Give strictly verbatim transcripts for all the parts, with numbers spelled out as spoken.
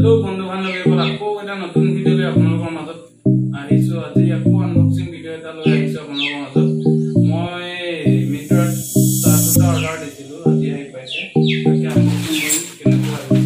hello बंधु बान्धवीসকল আকৌ এটা নতুন ভিডিও লৈ আপোনালোকৰ মাজত আহিছো আজি আকৌ আনবক্সিং ভিডিও এটা লৈ আহিছো আপোনালোকৰ মাজত মই myntra এটা অৰ্ডাৰ দিছিলো আজি আহি পাইছে তাকে আনবক্সিং কৰি কেনেকুৱা হৈছে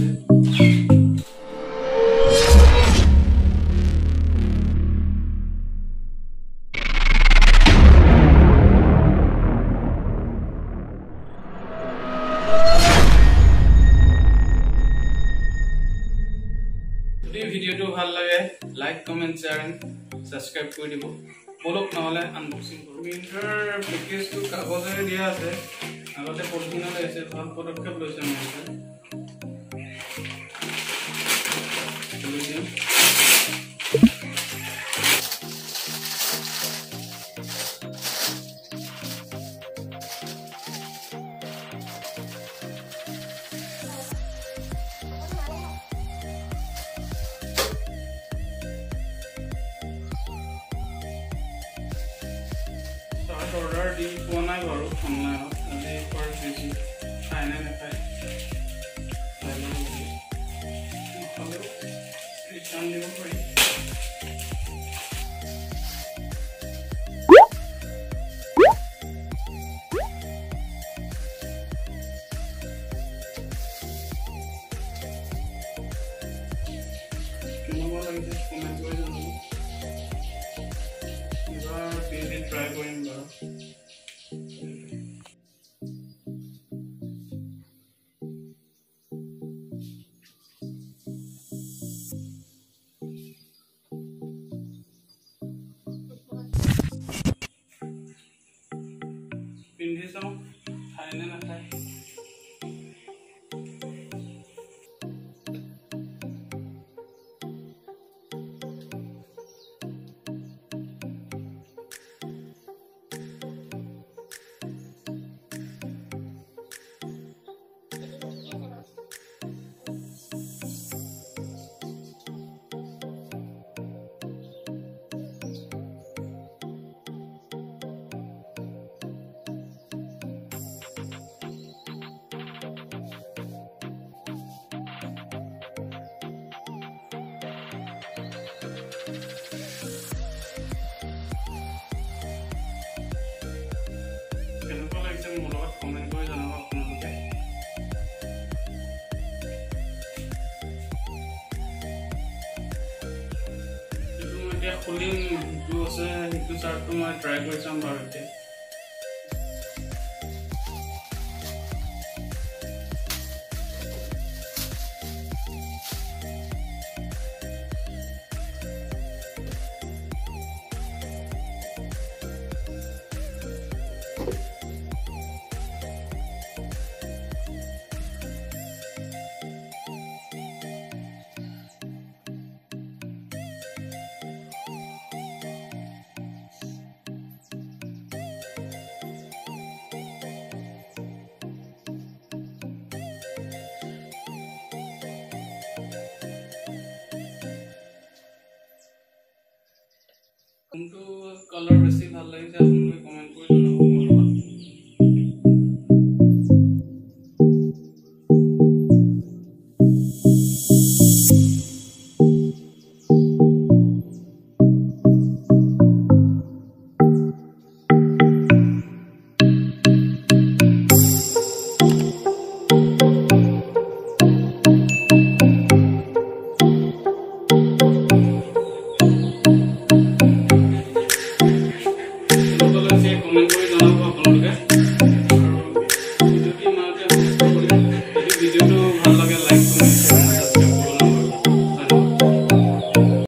ভিডিও তো ভাল লাগে like comment share and subscribe কৰি দিব বলক নহলে আনবক্সিং কৰো myntraৰ পেকেজ তো কাগজেৰে দিয়া আছে আগতে পলিথিনত আছে ভাল পদক্ষেপ লৈছে myntra order di phone ai baru online nanti per sesi final apa final kalau return দিব পাৰি কেনেকুৱা লাগিছে কমেন্ট কৰি জনাব এবাৰ পেইণ্ট ট্ৰাই কৰিম বাৰু पिंडी चाওঁ খাই নে নাখায় কেনেকুৱা লাগিছে মোৰ লগত কমেন্ট কৰি জনাব আপোনালোকে এইটো মই এতিয়া খুলিম যিটো আছে সেইটো চাৰ্টটো মই ট্ৰাই কৰি চাম বাৰু এতিয়া কোনটো কালাৰ বেছি ভাল লাগিছে আপোনালোকে কমেন্ট কৰি জনাব